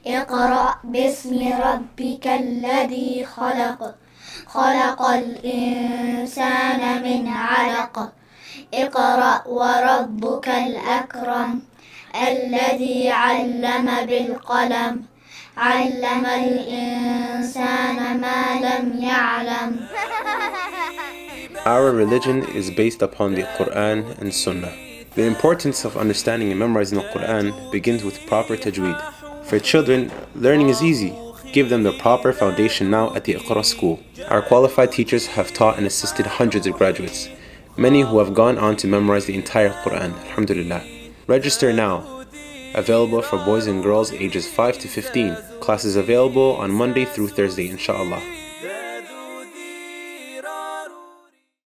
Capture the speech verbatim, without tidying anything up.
اقرأ باسم ربك الذي خلق خلق الإنسان من علق اقرأ وربك الأكرم الذي علم بالقلم علم الإنسان ما لم يعلم. Our religion is based upon the Quran and Sunnah. The importance of understanding and memorizing the Quran begins with proper tajweed. For children, learning is easy. Give them the proper foundation now at the Iqra school. Our qualified teachers have taught and assisted hundreds of graduates, many who have gone on to memorize the entire Quran, alhamdulillah. Register now. Available for boys and girls ages five to fifteen. Classes available on Monday through Thursday, inshallah.